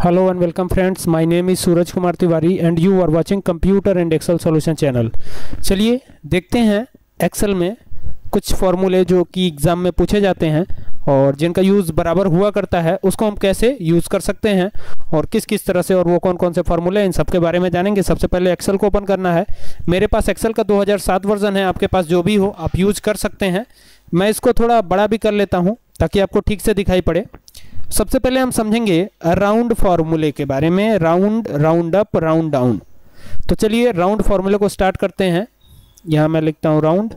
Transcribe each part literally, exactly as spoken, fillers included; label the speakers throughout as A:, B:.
A: Hello and welcome friends, my name is Suraj Kumar Tiwari and you are watching computer and Excel solution channel. चलिए देखते हैं Excel में कुछ फॉर्मूले जो कि एग्ज़ाम में पूछे जाते हैं और जिनका यूज़ बराबर हुआ करता है उसको हम कैसे यूज़ कर सकते हैं और किस किस तरह से, और वो कौन कौन से फॉर्मूले, इन सब के बारे में जानेंगे। सबसे पहले एक्सेल को ओपन करना है। मेरे पास एक्सेल का दो हज़ार सात वर्जन है, आपके पास जो भी हो आप यूज़ कर सकते हैं। मैं इसको थोड़ा बड़ा भी कर लेता हूँ ताकि आपको ठीक से दिखाई पड़े। सबसे पहले हम समझेंगे राउंड फार्मूले के बारे में, round, round up, round down. तो चलिए राउंड फार्मूले को स्टार्ट करते हैं। यहाँ मैं लिखता हूँ round,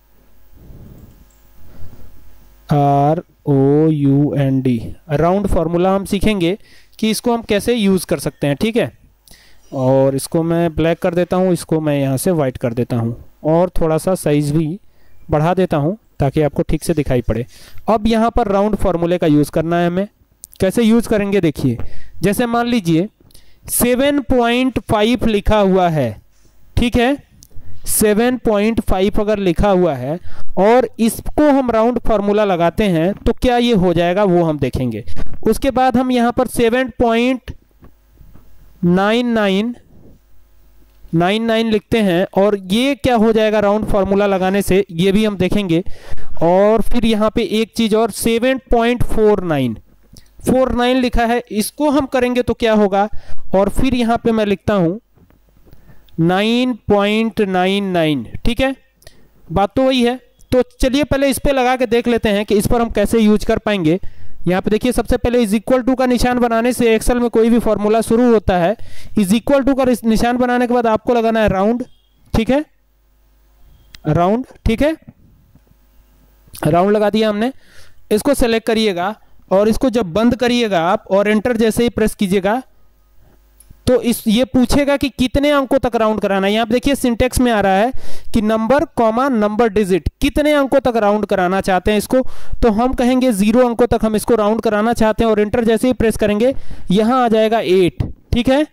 A: R O U N D. Round formula हम सीखेंगे कि इसको हम कैसे यूज़ कर सकते हैं, ठीक है। और इसको मैं ब्लैक कर देता हूँ, इसको मैं यहाँ से वाइट कर देता हूँ और थोड़ा सा साइज़ भी बढ़ा देता हूँ ताकि आपको ठीक से दिखाई पड़े। अब यहाँ पर राउंड फार्मूले का यूज़ करना है हमें। कैसे यूज़ करेंगे देखिए, जैसे मान लीजिए सेवन पॉइंट फाइव लिखा हुआ है, ठीक है। सेवन पॉइंट फाइव अगर लिखा हुआ है और इसको हम राउंड फार्मूला लगाते हैं तो क्या ये हो जाएगा वो हम देखेंगे। उसके बाद हम यहाँ पर seven point nine nine nine nine लिखते हैं और ये क्या हो जाएगा राउंड फार्मूला लगाने से, ये भी हम देखेंगे। और फिर यहाँ पे एक चीज़ और, seven point four nine four nine लिखा है, इसको हम करेंगे तो क्या होगा। और फिर यहाँ पे मैं लिखता हूँ नाइन पॉइंट नाइन नाइन, ठीक है। बात तो वही है। तो चलिए पहले इस पे लगा के देख लेते हैं कि इस पर हम कैसे यूज कर पाएंगे। यहाँ पे देखिए, सबसे पहले इज इक्वल टू का निशान बनाने से एक्सेल में कोई भी फॉर्मूला शुरू होता है। इज इक्वल टू का निशान बनाने के बाद आपको लगाना है राउंड, ठीक है, राउंड, ठीक है। राउंड लगा दिया हमने। इसको सेलेक्ट करिएगा और इसको जब बंद करिएगा आप और एंटर जैसे ही प्रेस कीजिएगा तो इस ये पूछेगा कि कितने अंकों तक राउंड कराना है। यहाँ पे देखिए सिंटेक्स में आ रहा है कि नंबर कॉमा नंबर डिजिट, कितने अंकों तक राउंड कराना चाहते हैं इसको। तो हम कहेंगे जीरो अंकों तक हम इसको राउंड कराना चाहते हैं और एंटर जैसे ही प्रेस करेंगे यहां आ जाएगा एट, ठीक है।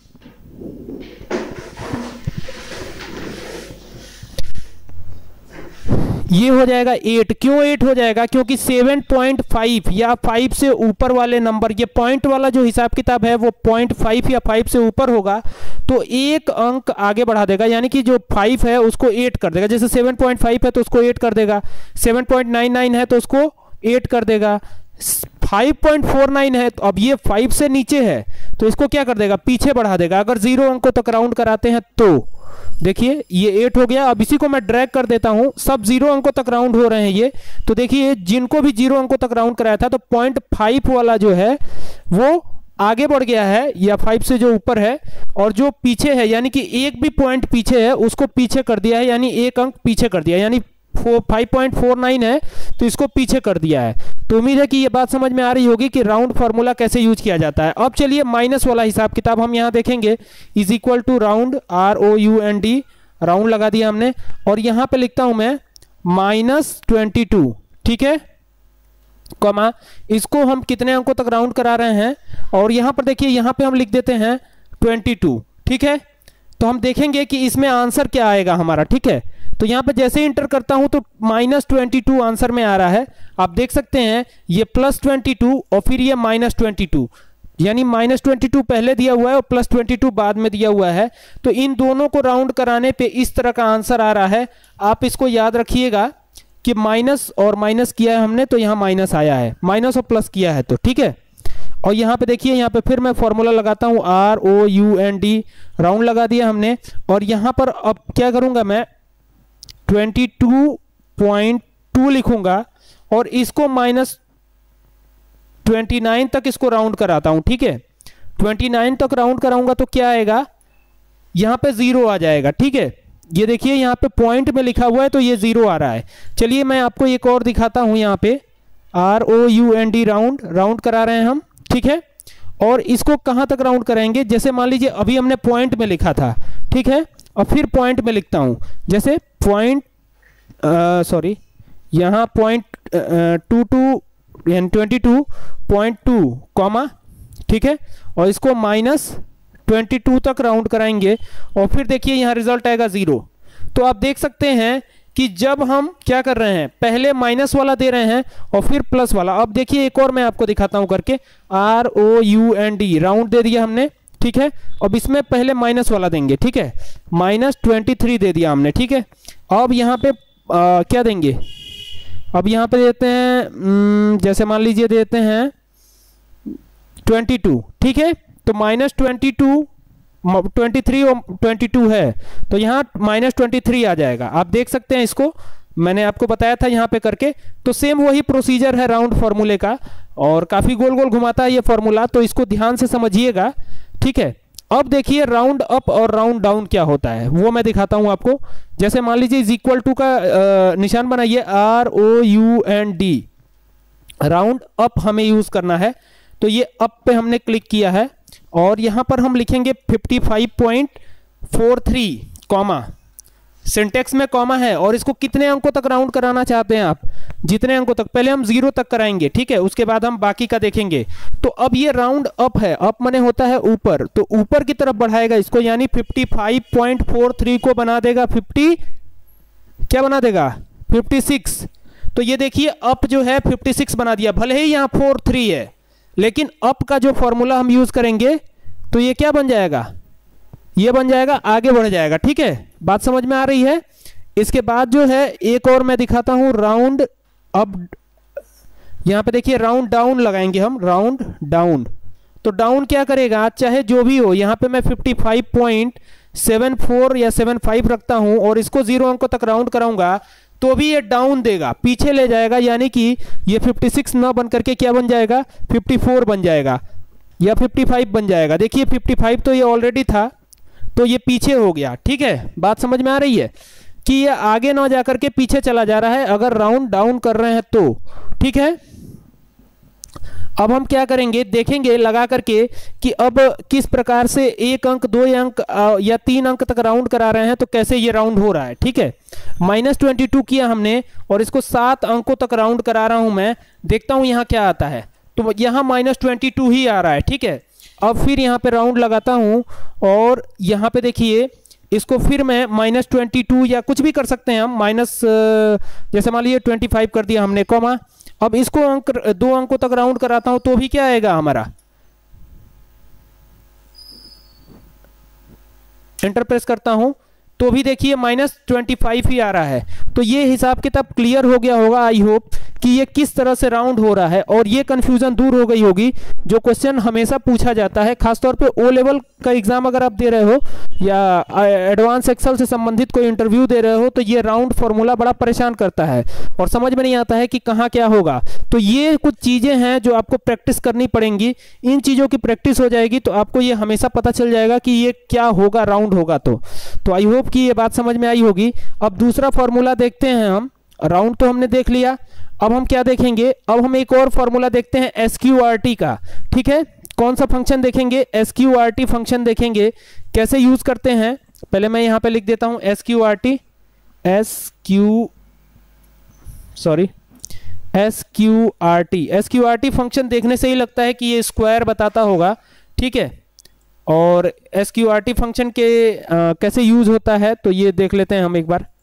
A: ये हो जाएगा एट। क्यों एट हो जाएगा? क्योंकि सेवन पॉइंट फाइव या फाइव से ऊपर वाले नंबर, ये पॉइंट वाला जो हिसाब किताब है वो पॉइंट फाइव या फाइव से ऊपर होगा तो एक अंक आगे बढ़ा देगा, यानी कि जो फाइव है उसको एट कर देगा। जैसे सेवन पॉइंट फाइव है तो उसको एट कर देगा, सेवन पॉइंट नाइन नाइन है तो उसको एट कर देगा, फाइव पॉइंट फोर नाइन है तो अब ये फाइव से नीचे है तो इसको क्या कर देगा, पीछे बढ़ा देगा। अगर जीरो अंकों तक राउंड कराते हैं तो देखिए ये एट हो गया। अब इसी को मैं ड्रैग कर देता हूं, सब जीरो अंकों तक राउंड हो रहे हैं ये। तो देखिए जिनको भी जीरो अंकों तक राउंड कराया था तो पॉइंट फाइव वाला जो है वो आगे बढ़ गया है या फाइव से जो ऊपर है, और जो पीछे है यानी कि एक भी पॉइंट पीछे है उसको पीछे कर दिया है, यानी एक अंक पीछे कर दिया, यानी फाइव पॉइंट फोर नाइन है तो इसको पीछे कर दिया है। तो उम्मीद है कि ये बात समझ में आ रही होगी कि राउंड फार्मूला कैसे यूज किया जाता है। अब चलिए माइनस वाला हिसाब किताब हम यहाँ देखेंगे। Is equal to round, R O U N D, round लगा दिया हमने और यहाँ पे लिखता हूं मैं माइनस ट्वेंटी टू, ठीक है, कॉमा इसको हम कितने अंकों तक राउंड करा रहे हैं और यहाँ पर देखिए यहाँ पे हम लिख देते हैं ट्वेंटी टू, ठीक है। तो हम देखेंगे कि इसमें आंसर क्या आएगा हमारा, ठीक है। तो यहाँ पे जैसे ही इंटर करता हूं तो माइनस ट्वेंटी टू आंसर में आ रहा है। आप देख सकते हैं ये प्लस ट्वेंटी टू और फिर ये माइनस ट्वेंटी टू, यानी माइनस ट्वेंटी टू पहले दिया हुआ है और प्लस ट्वेंटी टू बाद में दिया हुआ है। तो इन दोनों को राउंड कराने पे इस तरह का आंसर आ रहा है। आप इसको याद रखिएगा कि माइनस और माइनस किया है हमने तो यहाँ माइनस आया है, माइनस और प्लस किया है तो, ठीक है। और यहाँ पे देखिए, यहाँ पे फिर मैं फॉर्मूला लगाता हूँ R O U N D, round लगा दिया हमने और यहाँ पर अब क्या करूँगा मैं ट्वेंटी टू पॉइंट टू लिखूंगा और इसको माइनस ट्वेंटी नाइन तक इसको राउंड कराता हूं, ठीक है। ट्वेंटी नाइन तक राउंड कराऊंगा तो क्या आएगा, यहां पे जीरो आ जाएगा, ठीक है। ये देखिए यहां पे पॉइंट में लिखा हुआ है तो ये जीरो आ रहा है। चलिए मैं आपको एक और दिखाता हूं, यहां पे R O U N D, round, round करा रहे हैं हम, ठीक है। और इसको कहां तक राउंड कराएंगे, जैसे मान लीजिए अभी हमने पॉइंट में लिखा था, ठीक है, और फिर पॉइंट में लिखता हूं, जैसे पॉइंट सॉरी यहाँ point two two twenty two point two comma, ठीक है, और इसको माइनस ट्वेंटी टू तक राउंड कराएंगे और फिर देखिए यहाँ रिजल्ट आएगा जीरो। तो आप देख सकते हैं कि जब हम क्या कर रहे हैं, पहले माइनस वाला दे रहे हैं और फिर प्लस वाला। अब देखिए एक और मैं आपको दिखाता हूं करके, R O U N D, round दे दिया हमने, ठीक है। अब इसमें पहले माइनस वाला देंगे, ठीक है, माइनस ट्वेंटी थ्री दे दिया हमने, ठीक है। अब यहाँ पे आ, क्या देंगे, अब यहाँ पे देते हैं जैसे मान लीजिए देते हैं ट्वेंटी टू, ठीक है। तो minus twenty two, twenty three और ट्वेंटी टू है तो यहाँ माइनस ट्वेंटी थ्री आ जाएगा। आप देख सकते हैं, इसको मैंने आपको बताया था यहाँ पे करके। तो सेम वही प्रोसीजर है राउंड फॉर्मूले का, और काफ़ी गोल गोल घुमाता है ये फॉर्मूला, तो इसको ध्यान से समझिएगा, ठीक है। अब देखिए राउंड अप और राउंड डाउन क्या होता है वो मैं दिखाता हूँ आपको। जैसे मान लीजिए इज इक्वल टू का आ, निशान बनाइए, R O U N D, round up हमें यूज़ करना है। तो ये अप पे हमने क्लिक किया है और यहाँ पर हम लिखेंगे fifty five point four three, comma, syntax में कॉमा है, और इसको कितने अंकों तक राउंड कराना चाहते हैं आप, जितने अंकों तक, पहले हम जीरो तक कराएंगे, ठीक है, उसके बाद हम बाकी का देखेंगे। तो अब ये राउंड अप है, अप माने होता है ऊपर, तो ऊपर की तरफ बढ़ाएगा इसको, यानी fifty five point four three को बना देगा फिफ्टी, क्या बना देगा, फिफ्टी सिक्स। तो ये देखिए अप जो है फिफ्टी सिक्स बना दिया, भले ही यहाँ फोर थ्री है, लेकिन अप का जो फॉर्मूला हम यूज करेंगे तो ये क्या बन जाएगा, ये बन जाएगा, आगे बढ़ जाएगा, ठीक है। बात समझ में आ रही है। इसके बाद जो है एक और मैं दिखाता हूं, राउंड अप, यहां पे देखिए राउंड डाउन लगाएंगे हम, राउंड डाउन। तो डाउन क्या करेगा, चाहे जो भी हो, यहां पे मैं fifty five point seven four या सेवन फाइव रखता हूं और इसको जीरो अंकों तक राउंड कराऊंगा तो भी ये डाउन देगा, पीछे ले जाएगा, यानी कि ये फिफ्टी सिक्स ना बन करके क्या बन जाएगा, फिफ्टी फोर बन जाएगा या फिफ्टी फाइव बन जाएगा। देखिए फिफ्टी फाइव तो ये ऑलरेडी था, तो ये पीछे हो गया, ठीक है। बात समझ में आ रही है कि ये आगे ना जा करके पीछे चला जा रहा है अगर राउंड डाउन कर रहे हैं तो, ठीक है। अब हम क्या करेंगे, देखेंगे लगा करके कि अब किस प्रकार से एक अंक, दो अंक या तीन अंक तक राउंड करा रहे हैं तो कैसे ये राउंड हो रहा है, ठीक है। माइनस ट्वेंटी टू किया हमने और इसको सात अंकों तक राउंड करा रहा हूं मैं, देखता हूं यहां क्या आता है। तो यहां माइनस ट्वेंटी टू ही आ रहा है, ठीक है। अब फिर यहाँ पे राउंड लगाता हूँ और यहाँ पे देखिए इसको फिर मैं माइनस ट्वेंटी टू या कुछ भी कर सकते हैं हम, माइनस जैसे मान लीजिए ट्वेंटी फाइव कर दिया हमने, कॉमा। अब इसको अंक, दो अंकों तक राउंड कराता हूं तो भी क्या आएगा हमारा, एंटर प्रेस करता हूं तो भी देखिए माइनस ट्वेंटी फाइव ही आ रहा है। तो ये हिसाब किताब क्लियर हो गया होगा, आई होप, कि ये किस तरह से राउंड हो रहा है और ये कंफ्यूजन दूर हो गई होगी। जो क्वेश्चन हमेशा पूछा जाता है, खासतौर पे ओ लेवल का एग्जाम अगर आप दे रहे हो या एडवांस एक्सेल से संबंधित कोई इंटरव्यू दे रहे हो, तो ये राउंड फॉर्मूला बड़ा परेशान करता है और समझ में नहीं आता है कि कहाँ क्या होगा। तो ये कुछ चीज़ें हैं जो आपको प्रैक्टिस करनी पड़ेंगी। इन चीज़ों की प्रैक्टिस हो जाएगी तो आपको ये हमेशा पता चल जाएगा कि ये क्या होगा, राउंड होगा। तो तो आई होप कि ये बात समझ में आई होगी। अब दूसरा फॉर्मूला देखते हैं हम, राउंड तो हमने देख लिया, अब हम क्या देखेंगे, अब हम एक और फॉर्मूला देखते हैं एस क्यू आर टी का, ठीक है। कौन सा फंक्शन देखेंगे, S Q R T function देखेंगे, कैसे यूज करते हैं। पहले मैं यहां पे लिख देता हूं S Q R T, S Q sorry S Q R T. S Q R T function देखने से ही लगता है कि ये स्क्वायर बताता होगा, ठीक है। और S Q R T function के आ, कैसे यूज होता है तो ये देख लेते हैं हम एक बार।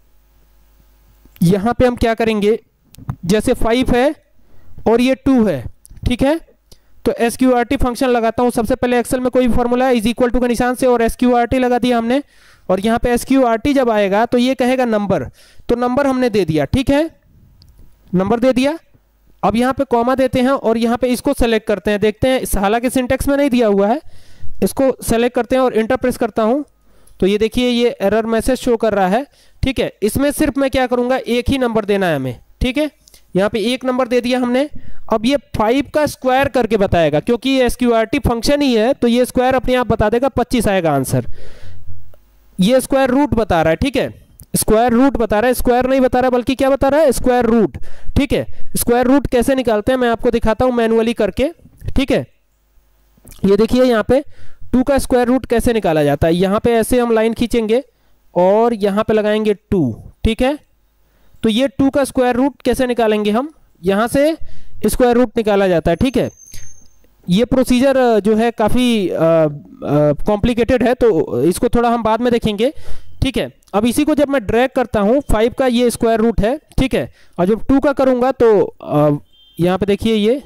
A: यहां पे हम क्या करेंगे, जैसे फाइव है और ये टू है, ठीक है। तो S Q R T function लगाता हूं। सबसे पहले एक्सेल में कोई फॉर्मूला है, इज इक्वल टू के निशान से और एस क्यू आर टी लगा दिया हमने, और यहाँ पे एस क्यू आर टी जब आएगा तो ये कहेगा नंबर, तो नंबर हमने दे दिया, ठीक है, नंबर दे दिया। अब यहाँ पे कॉमा देते हैं और यहाँ पे इसको सेलेक्ट करते हैं, देखते हैं, हालांकि सिंटेक्स में नहीं दिया हुआ है, इसको सेलेक्ट करते हैं और इंटर प्रेस करता हूँ तो ये देखिए ये एरर मैसेज शो कर रहा है, ठीक है। इसमें सिर्फ मैं क्या करूँगा, एक ही नंबर देना है हमें, ठीक है। यहाँ पे एक नंबर दे दिया हमने। अब ये फाइव का स्क्वायर करके बताएगा, क्योंकि ये S Q R T function ही है तो ये स्क्वायर अपने आप बता देगा, पच्चीस आएगा आंसर। ये स्क्वायर रूट बता रहा है, ठीक है, स्क्वायर रूट बता रहा है, स्क्वायर नहीं बता रहा है बल्कि क्या बता रहा है, स्क्वायर रूट, ठीक है। स्क्वायर रूट कैसे निकालते हैं मैं आपको दिखाता हूं मैनुअली करके, ठीक है। ये देखिए यहाँ पे टू का स्क्वायर रूट कैसे निकाला जाता है। यहाँ पे ऐसे हम लाइन खींचेंगे और यहाँ पे लगाएंगे टू, ठीक है। तो ये टू का स्क्वायर रूट कैसे निकालेंगे हम, यहाँ से स्क्वायर रूट निकाला जाता है, ठीक है। ये प्रोसीजर जो है काफ़ी कॉम्प्लिकेटेड है तो इसको थोड़ा हम बाद में देखेंगे ठीक है। अब इसी को जब मैं ड्रैग करता हूँ, फाइव का ये स्क्वायर रूट है, ठीक है, और जब टू का करूँगा तो यहाँ पे देखिए ये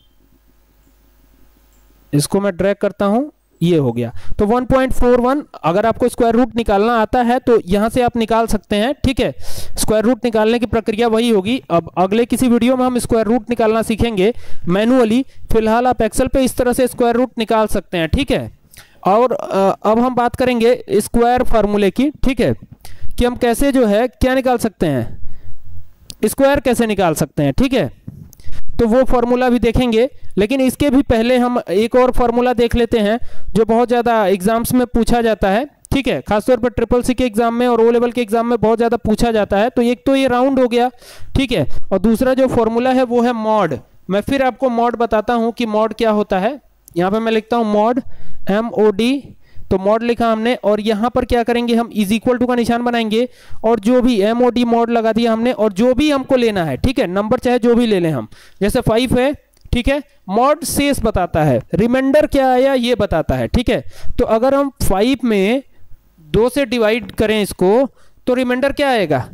A: इसको मैं ड्रैग करता हूँ, ये हो गया। तो वन पॉइंट फोर वन अगर आपको स्क्वायर रूट निकालना आता है तो यहाँ से आप निकाल सकते हैं, ठीक है। स्क्वायर रूट निकालने की प्रक्रिया वही होगी। अब अगले किसी वीडियो में हम स्क्वायर रूट निकालना सीखेंगे मैनुअली। फिलहाल आप एक्सेल पे इस तरह से स्क्वायर रूट निकाल सकते हैं, ठीक है। और अब हम बात करेंगे स्क्वायर फार्मूले की, ठीक है, कि हम कैसे जो है क्या निकाल सकते हैं, स्क्वायर कैसे निकाल सकते हैं, ठीक है। तो वो फार्मूला भी देखेंगे, लेकिन इसके भी पहले हम एक और फार्मूला देख लेते हैं जो बहुत ज़्यादा एग्जाम्स में पूछा जाता है, ठीक है, खासतौर पर ट्रिपल सी के एग्जाम में और ओ लेवल के एग्जाम में बहुत ज़्यादा पूछा जाता है। तो एक तो ये राउंड हो गया, ठीक है, और दूसरा जो फार्मूला है वो है मॉड। मैं फिर आपको मॉड बताता हूँ कि मॉड क्या होता है। यहाँ पर मैं लिखता हूँ मॉड, एम ओ डी, तो मॉड लिखा हमने, और यहाँ पर क्या करेंगे हम इज इक्वल टू का निशान बनाएंगे, और जो भी एम ओ डी मॉड लगा दिया हमने, और जो भी हमको लेना है, ठीक है, नंबर चाहे जो भी ले लें हम, जैसे फाइव है, ठीक है, मॉड शेष बताता है, रिमाइंडर क्या आया ये बताता है, ठीक है। तो अगर हम फाइव में दो से डिवाइड करें इसको तो रिमाइंडर क्या आएगा,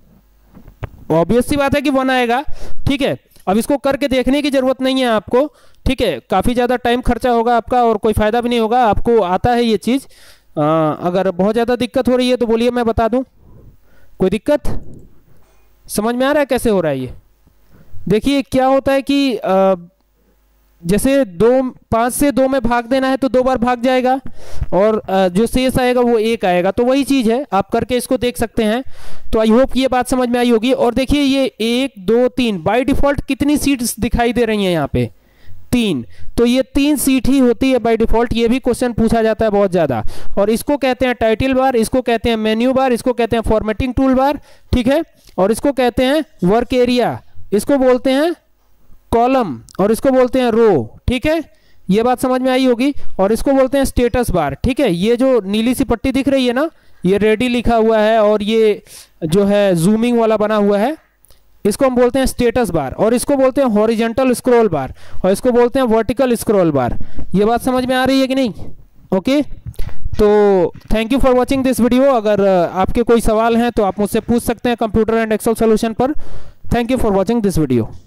A: ऑब्वियस सी बात है कि वन आएगा, ठीक है। अब इसको करके देखने की जरूरत नहीं है आपको, ठीक है, काफ़ी ज़्यादा टाइम खर्चा होगा आपका और कोई फ़ायदा भी नहीं होगा। आपको आता है ये चीज़। अगर बहुत ज़्यादा दिक्कत हो रही है तो बोलिए, मैं बता दूं। कोई दिक्कत समझ में आ रहा है कैसे हो रहा है ये? देखिए क्या होता है कि आ, जैसे दो पाँच से दो में भाग देना है तो दो बार भाग जाएगा, और जो शेष आएगा वो एक आएगा। तो वही चीज़ है, आप करके इसको देख सकते हैं। तो आई होप ये बात समझ में आई होगी। और देखिए ये एक दो तीन बाय डिफ़ॉल्ट कितनी सीट्स दिखाई दे रही हैं यहाँ पे, तीन। तो ये तीन सीट ही होती है बाय डिफ़ॉल्ट। ये भी क्वेश्चन पूछा जाता है बहुत ज़्यादा। और इसको कहते हैं टाइटल बार, इसको कहते हैं मेन्यू बार, इसको कहते हैं फॉर्मेटिंग टूल बार, ठीक है, और इसको कहते हैं वर्क एरिया, इसको बोलते हैं कॉलम, और इसको बोलते हैं रो, ठीक है। ये बात समझ में आई होगी। और इसको बोलते हैं स्टेटस बार, ठीक है। ये जो नीली सी पट्टी दिख रही है ना, ये रेडी लिखा हुआ है और ये जो है जूमिंग वाला बना हुआ है, इसको हम बोलते हैं स्टेटस बार। और इसको बोलते हैं हॉरिजॉन्टल स्क्रॉल बार, और इसको बोलते हैं वर्टिकल स्क्रॉल बार। ये बात समझ में आ रही है कि नहीं? ओके, तो thank you for watching this video. अगर आपके कोई सवाल हैं तो आप मुझसे पूछ सकते हैं कंप्यूटर एंड एक्सेल सॉल्यूशन पर। Thank you for watching this video.